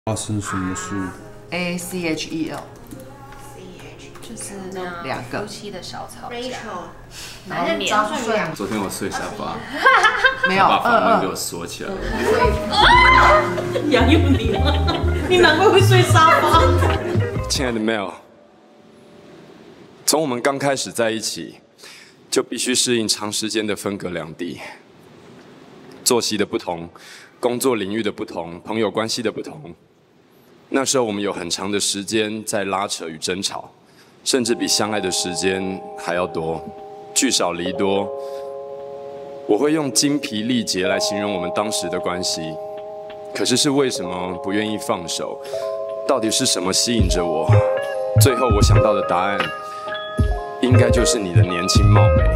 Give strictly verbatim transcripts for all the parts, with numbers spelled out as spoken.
发生什么事 ？A C H E L， 就是两个夫妻的小吵架。 然后张顺两昨天我睡沙发， 没有， 把房门给嗯我锁起来了。 杨佑宁，你难怪会睡沙发。 亲爱的 Mel， 从我们刚开始在一起，就必须适应长时间的分隔两地，作息的不同，工作领域的不同，朋友关系的不同。那时候我们有很长的时间在拉扯与争吵，甚至比相爱的时间还要多，聚少离多。我会用精疲力竭来形容我们当时的关系，可是是为什么不愿意放手？到底是什么吸引着我？最后我想到的答案，应该就是你的年轻貌美。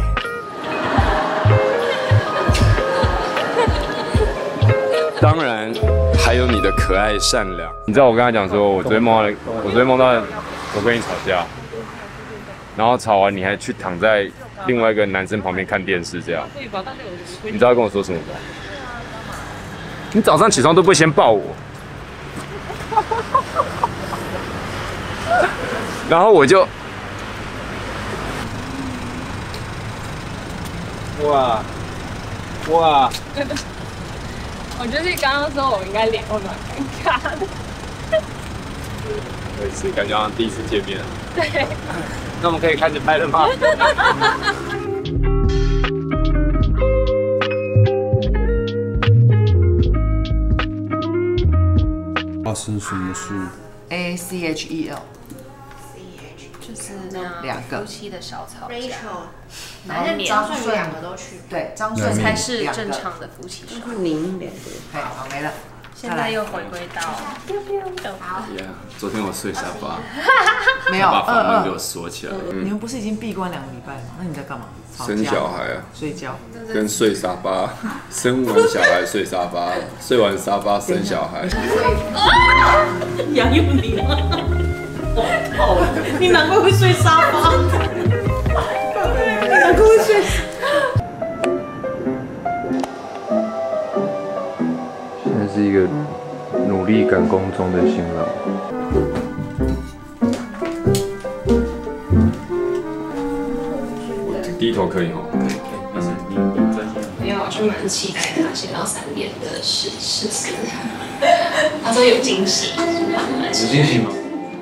当然，还有你的可爱善良。 你知道我跟他讲说，我昨天梦到，我昨天梦到我跟你吵架，然后吵完你还去躺在另外一个男生旁边看电视，这样。你知道他跟我说什么吗？你早上起床都不会先抱我。然后我就，哇，哇。 我就是刚刚说，我应该脸会蛮尴尬的。 我也是，感觉好像第一次见面。 对。 那我们可以开始拍了吗？ 发生什么事 A C H E L， 就是两个夫妻的小吵架。 然后张顺两个都去，对，张顺才是正常的夫妻吵架。 您两个，对，好没了。 现在又回归到， 好，昨天我睡沙发， 没有， 把房门给我锁起来了。 你们不是已经闭关两个礼拜吗？那你在干嘛？ 生小孩啊， 睡觉， 跟睡沙发，生完小孩睡沙发，睡完沙发生小孩。 杨佑宁，你难怪会睡沙发，你难怪会睡。 现在是一个努力赶工中的新郎。 低头可以哦，可以，但是你你专心。 没有，就蛮期待他写到三点的事事情。他说有惊喜， 有惊喜吗？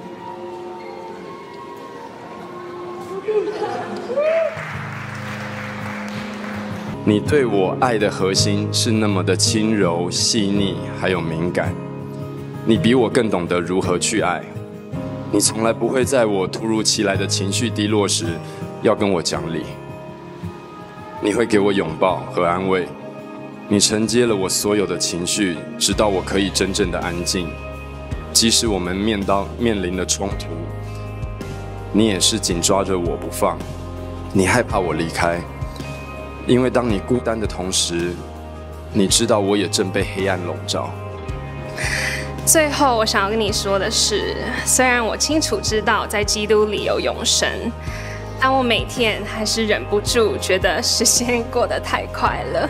你对我爱的核心是那么的轻柔、细腻，还有敏感。你比我更懂得如何去爱。你从来不会在我突如其来的情绪低落时，要跟我讲理。你会给我拥抱和安慰。你承接了我所有的情绪，直到我可以真正的安静。即使我们面到面临了冲突，你也是紧抓着我不放。你害怕我离开。因为当你孤单的同时，你知道我也正被黑暗笼罩。 最后，我想要跟你说的是，虽然我清楚知道在基督里有永生，但我每天还是忍不住觉得时间过得太快了。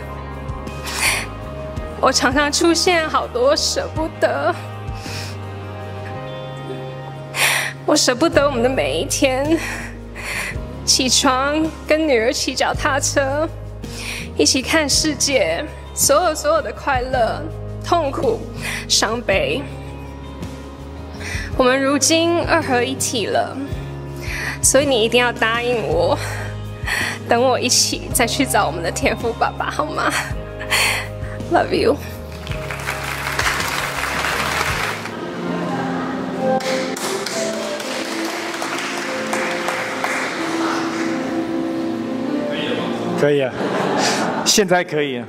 我常常出现好多舍不得，我舍不得我们的每一天，起床跟女儿骑脚踏车。一起看世界，所有所有的快乐、痛苦、伤悲，我们如今二合一体了，所以你一定要答应我，等我一起再去找我们的天父爸爸，好吗 ？Love you。 可以啊，现在可以啊。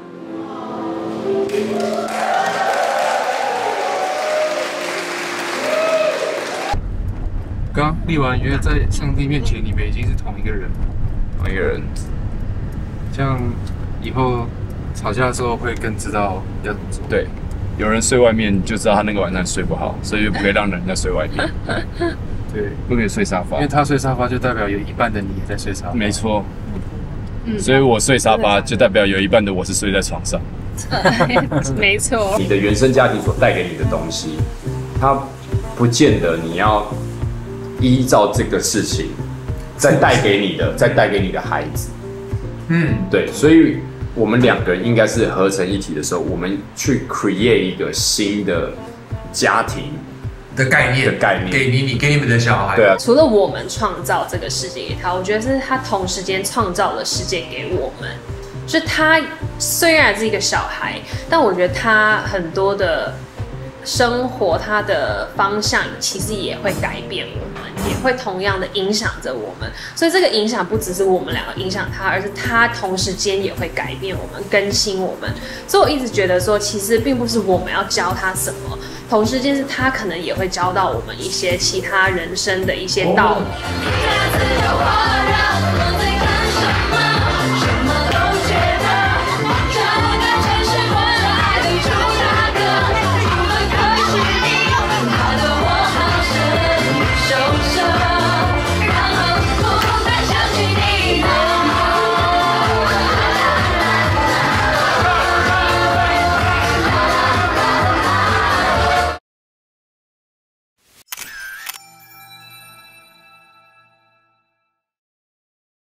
刚立完约，在上帝面前，你们已经是同一个人， 同一个人。 这样以后吵架的时候会更知道要怎么做。 对，有人睡外面就知道他那个晚上睡不好，所以就不可以让人家睡外面。 对， 不可以睡沙发， 因为他睡沙发就代表有一半的你也在睡沙发。 没错。所以我睡沙发，就代表有一半的我是睡在床上。 没错。 你的原生家庭所带给你的东西，它不见得你要依照这个事情再带给你的，再带给你的孩子。嗯，对，所以我们两个人应该是合成一体的时候，我们去 create 一个新的家庭的概念， 的概念给你，你给你们的小孩。 对啊， 除了我们创造这个世界给他，我觉得是他同时间创造了世界给我们。就他虽然是一个小孩，但我觉得他很多的生活，他的方向其实也会改变我们，也会同样的影响着我们。所以这个影响不只是我们两个影响他，而是他同时间也会改变我们，更新我们。所以我一直觉得说，其实并不是我们要教他什么，同时间是他可能也会教到我们一些其他人生的一些道理。